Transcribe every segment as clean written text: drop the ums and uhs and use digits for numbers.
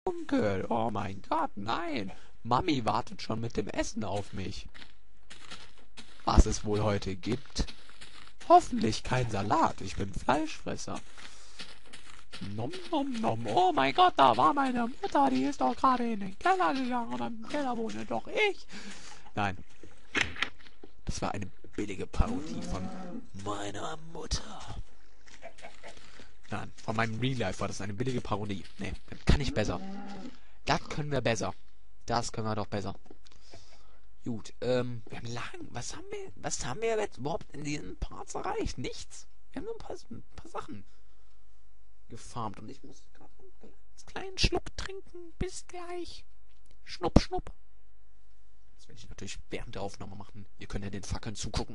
Dunkel. Oh mein Gott, nein. Mami wartet schon mit dem Essen auf mich. Was es wohl heute gibt? Hoffentlich kein Salat. Ich bin Fleischfresser. Nom nom nom. Oh mein Gott, da war meine Mutter. Die ist doch gerade in den Keller gegangen. Und im Keller wohne doch ich. Nein. Das war eine billige Parodie von meiner Mutter. Nein, von meinem Real Life war das eine billige Parodie. Nee, das kann ich besser. Das können wir besser. Das können wir doch besser. Gut, wir haben lang. Was haben wir jetzt überhaupt in diesen Parts erreicht? Nichts. Wir haben nur ein paar Sachen gefarmt. Und ich muss gerade einen ganz kleinen Schluck trinken. Bis gleich. Schnupp, schnupp. Das werde ich natürlich während der Aufnahme machen. Ihr könnt ja den Fackeln zugucken.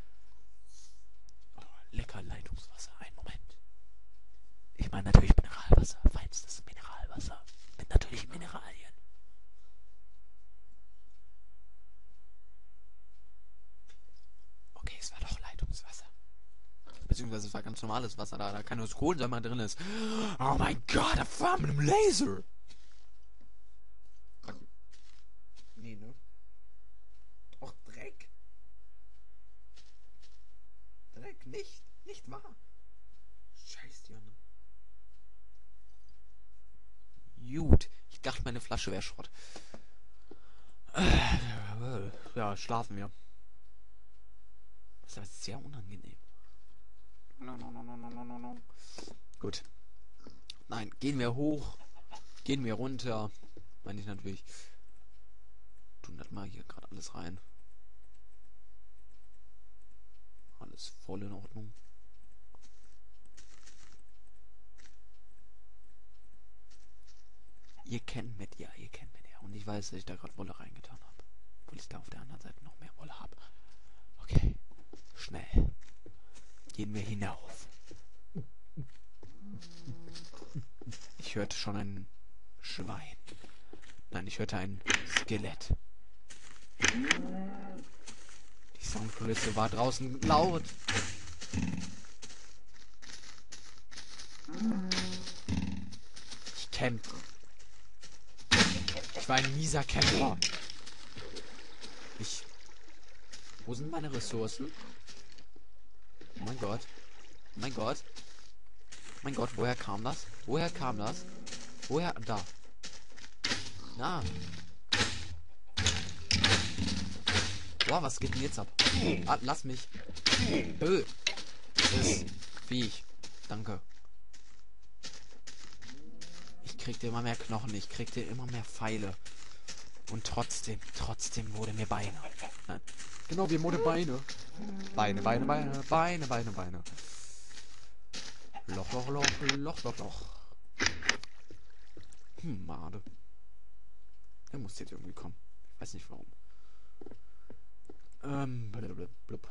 Oh, lecker Leitungswasser. Einen Moment. Ich meine natürlich Mineralwasser. Feinstes Mineralwasser. Mit natürlichen Mineralien. Okay, es war doch Leitungswasser. Beziehungsweise es war ganz normales Wasser, da kein Kohlensäure drin ist. Oh mein Gott, das war mit einem Laser. Nee, ne? Och, Dreck. Dreck, nicht wahr? Scheiß Dirne. Gut, ich dachte, meine Flasche wäre Schrott. Ja, schlafen wir. Das ist sehr unangenehm. No. Gut. Nein, gehen wir hoch. Gehen wir runter. Meine ich natürlich. Tun das mal hier gerade alles rein. Alles voll in Ordnung. Ihr kennt mich ja. Und ich weiß, dass ich da gerade Wolle reingetan habe. Obwohl ich da auf der anderen Seite noch mehr Wolle habe. Okay. Schnell. Gehen wir hinauf. Ich hörte schon ein Schwein. Nein, ich hörte ein Skelett. Die Soundkulisse war draußen laut. Ich camp. Ich war ein mieser Camper. Wo sind meine Ressourcen? Oh mein Gott. Mein Gott. Mein Gott, woher kam das? Woher? Da. Na. Boah, was geht denn jetzt ab? Ah, lass mich. Das ist Viech. Danke. Ich kriegte immer mehr Knochen, ich kriegte immer mehr Pfeile. Und trotzdem wurde mir Beine. Nein. Genau, wie wurde Beine. Beine. Loch. Made. Der muss jetzt irgendwie kommen. Ich weiß nicht warum. Blub.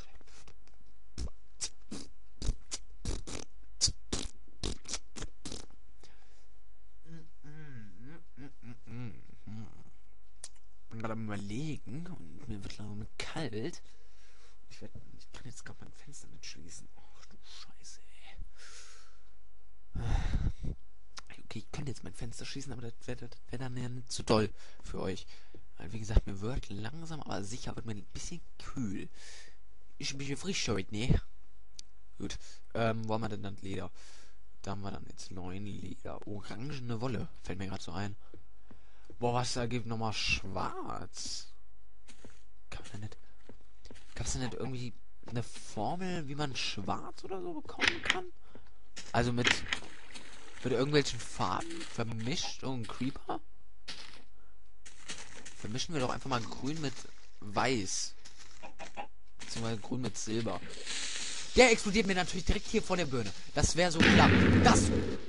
Ich bin gerade am Überlegen und mir wird langsam kalt. Ich kann jetzt gerade mein Fenster nicht schließen. Ach du Scheiße, ey. Okay, ich könnte jetzt mein Fenster schließen, aber das wäre dann ja nicht so toll für euch. Weil, wie gesagt, mir wird langsam, aber sicher wird mir ein bisschen kühl. Ich bin ein bisschen frisch heute, ne? Gut, wo haben wir denn dann Leder? Da haben wir dann jetzt 9 Leder. Orangene Wolle, fällt mir gerade so ein. Boah, was da gibt nochmal schwarz. Gab's da nicht irgendwie eine Formel, wie man schwarz oder so bekommen kann? Also mit irgendwelchen Farben vermischt und Creeper? Vermischen wir doch einfach mal grün mit weiß. Beziehungsweise grün mit Silber. Der explodiert mir natürlich direkt hier vor der Birne. Das wäre so klar. Das...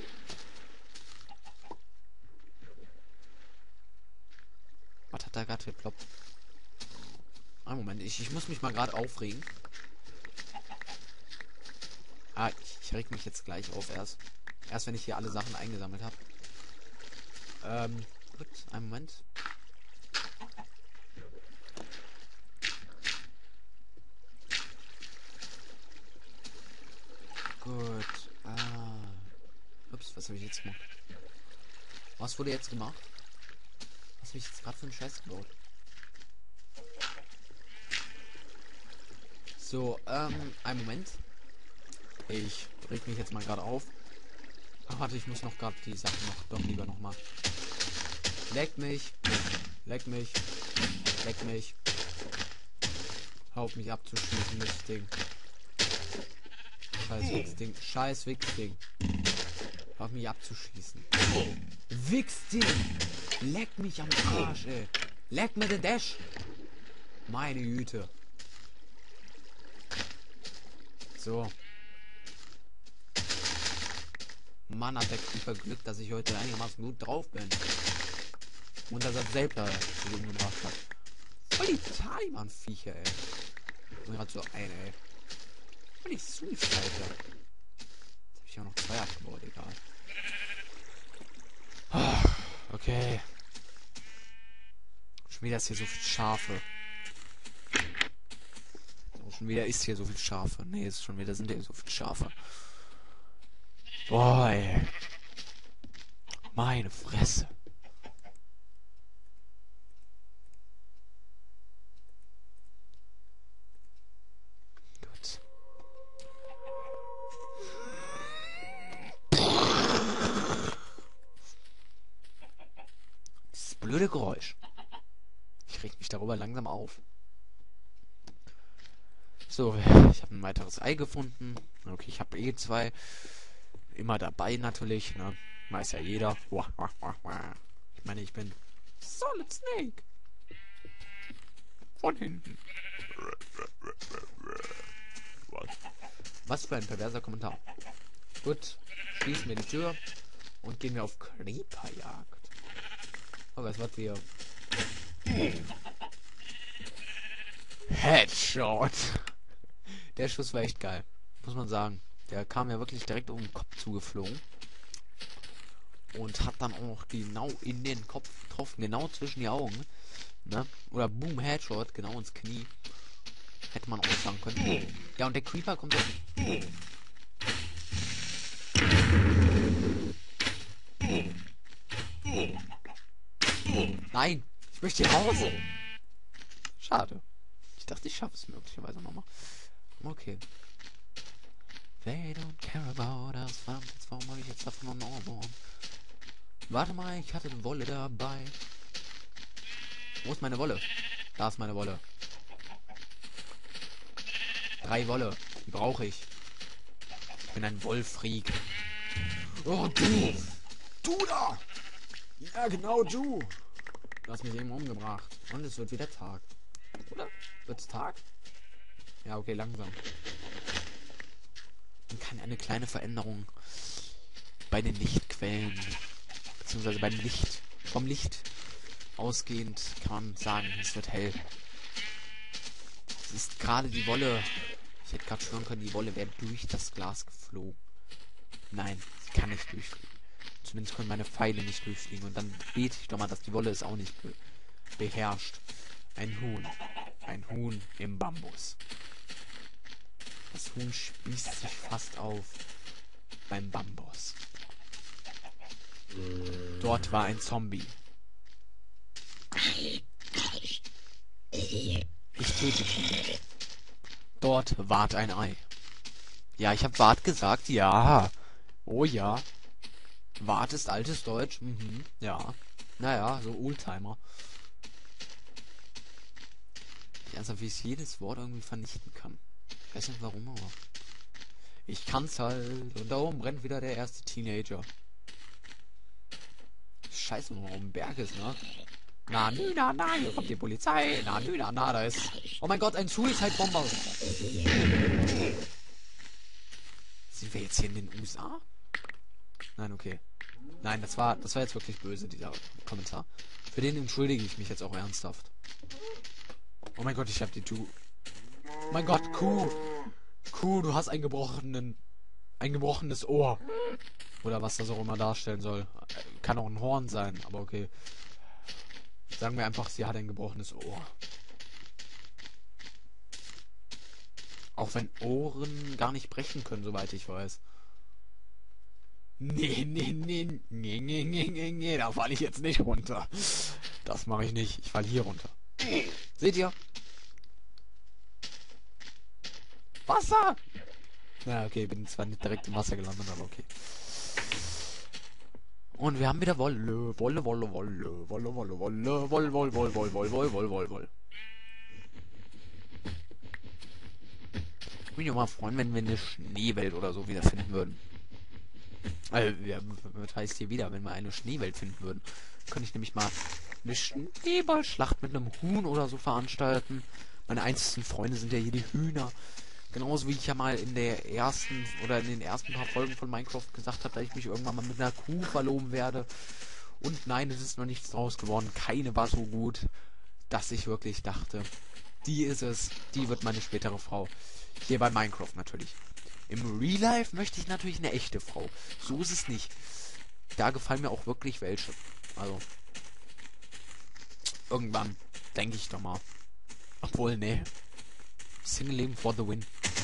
Was hat da gerade geploppt? Einen Moment, ich muss mich mal gerade aufregen. Ah, ich reg mich jetzt gleich auf erst. Erst wenn ich hier alle Sachen eingesammelt habe. Gut, einen Moment. Gut. Ups, was habe ich jetzt gemacht? Was wurde jetzt gemacht? Was habe ich jetzt gerade für einen Scheiß gebaut? So, einen Moment. Ich reg mich jetzt mal gerade auf. Ach, warte, ich muss noch gerade die Sachen doch lieber noch mal. Leck mich. Leck mich. Leck mich. Hör auf mich abzuschießen, das Ding. Scheiß Wichsding. Scheiß Wichsding. Hör auf mich abzuschießen. Wichsding. Leck mich am Arsch, ey. Leck mir den Dash. Meine Güte. So. Mann, hat der Creeper Glück, dass ich heute einigermaßen gut drauf bin. Und dass er selbst sich umgebracht hat. Voll die Taliban-Viecher, ey. Ich bin gerade so ein, ey. Voll die Suicide. Jetzt hab ich auch noch 2 abgebaut, egal. Okay. Schon wieder ist hier so viel Schafe. Oh, schon wieder ist hier so viel Schafe. Nee, ist schon wieder sind hier so viel Schafe. Boah, ey. Meine Fresse. Gut. Dieses blöde Geräusch. Ich reg mich darüber langsam auf. So, ich habe ein weiteres Ei gefunden. Okay, ich habe 2. Immer dabei natürlich, ne? Weiß ja jeder. Ich meine, ich bin Solid Snake. Von hinten. Was für ein perverser Kommentar. Gut, schließen wir die Tür und gehen wir auf Creeperjagd. Oh, was wird wir? Headshot. Der Schuss war echt geil, muss man sagen. Der kam ja wirklich direkt um den Kopf zugeflogen. Und hat dann auch genau in den Kopf getroffen. Genau zwischen die Augen. Ne? Oder Boom, Headshot, genau ins Knie. Hätte man auch sagen können. Ja, und der Creeper kommt jetzt. Nein! Ich möchte hier raus! Schade. Ich dachte, ich schaffe es möglicherweise nochmal. Okay. They don't care about us. Jetzt, warum habe ich jetzt davon noch Ohrwurm? Warte mal, ich hatte eine Wolle dabei. Wo ist meine Wolle? Da ist meine Wolle. 3 Wolle. Die brauche ich. Ich bin ein Wollfreak. Oh, du! Du da! Ja, genau, du! Du hast mich eben umgebracht. Und es wird wieder Tag. Oder? Wird's Tag? Ja, okay, langsam. Man kann eine kleine Veränderung bei den Lichtquellen, beziehungsweise beim Licht, vom Licht ausgehend, kann man sagen, es wird hell. Es ist gerade die Wolle, ich hätte gerade schwören können, die Wolle wäre durch das Glas geflogen. Nein, sie kann nicht durchfliegen. Zumindest können meine Pfeile nicht durchfliegen. Und dann bete ich doch mal, dass die Wolle es auch nicht beherrscht. Ein Huhn. Ein Huhn im Bambus. Das Huhn spießt sich fast auf beim Bambus. Dort war ein Zombie. Ich tötete ihn. Dort ward ein Ei. Ja, ich habe Wart gesagt, ja. Oh ja. Wart ist altes Deutsch, ja. Naja, so Oldtimer. Ernsthaft, wie ich jedes Wort irgendwie vernichten kann. Ich weiß nicht warum, aber ich kann's halt. Und da oben brennt wieder der erste Teenager. Scheiße, wo ein Berg ist, ne? Na, nü, na, na, hier kommt die Polizei. Na, nü, na, na, da ist... Oh mein Gott, ein Suicide-Bomber. Sind wir jetzt hier in den USA? Nein, okay. Nein, das war jetzt wirklich böse, dieser Kommentar. Für den entschuldige ich mich jetzt auch ernsthaft. Oh mein Gott, ich hab die Kuh. Oh mein Gott, Kuh. Kuh, du hast ein gebrochenes Ohr. Oder was das auch immer darstellen soll. Kann auch ein Horn sein, aber okay. Sagen wir einfach, sie hat ein gebrochenes Ohr. Auch wenn Ohren gar nicht brechen können, soweit ich weiß. Nee, da falle ich jetzt nicht runter. Das mache ich nicht. Ich falle hier runter. Seht ihr? Wasser! Na, okay, bin zwar nicht direkt im Wasser gelandet, aber okay. Und wir haben wieder Wolle. Ich würde mich auch mal freuen, wenn wir eine Schneewelt oder so wieder finden würden. Also, ja, was heißt hier wieder, wenn wir eine Schneewelt finden würden? Könnte ich nämlich mal eine Schneeballschlacht mit einem Huhn oder so veranstalten. Meine einzigen Freunde sind ja hier die Hühner. Genauso wie ich ja mal in der ersten oder in den ersten paar Folgen von Minecraft gesagt habe, dass ich mich irgendwann mal mit einer Kuh verloben werde. Und nein, es ist noch nichts draus geworden. Keine war so gut, dass ich wirklich dachte, die ist es, die wird meine spätere Frau. Hier bei Minecraft natürlich. Im Real Life möchte ich natürlich eine echte Frau. So ist es nicht. Da gefallen mir auch wirklich welche. Also, irgendwann denke ich doch mal. Obwohl, nee. Single-Leben for the win.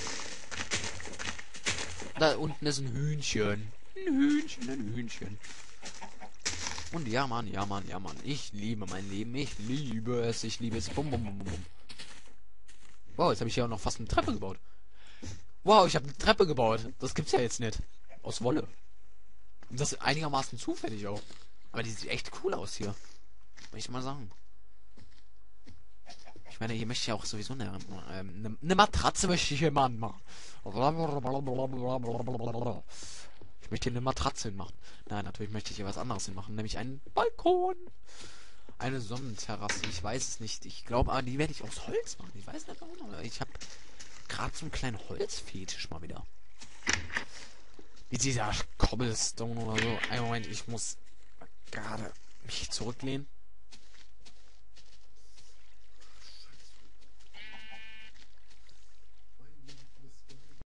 Da unten ist ein Hühnchen. Ein Hühnchen. Und ja, Mann. Ich liebe mein Leben. Ich liebe es. Bum, bum, bum, bum. Wow, jetzt habe ich hier auch noch fast eine Treppe gebaut. Wow, ich habe eine Treppe gebaut. Das gibt's ja jetzt nicht. Aus Wolle. Und das einigermaßen zufällig auch. Aber die sieht echt cool aus hier. Muss ich mal sagen. Ich meine, hier möchte ich ja auch sowieso eine Matratze möchte ich hier mal anmachen. Ich möchte hier eine Matratze hinmachen. Nein, natürlich möchte ich hier was anderes hinmachen. Nämlich einen Balkon. Eine Sonnenterrasse. Ich weiß es nicht. Ich glaube, die werde ich aus Holz machen. Ich weiß nicht warum. Aber ich habe gerade so einen kleinen Holzfetisch mal wieder. Wie dieser Cobblestone oder so. Einen Moment, ich muss gerade mich zurücklehnen.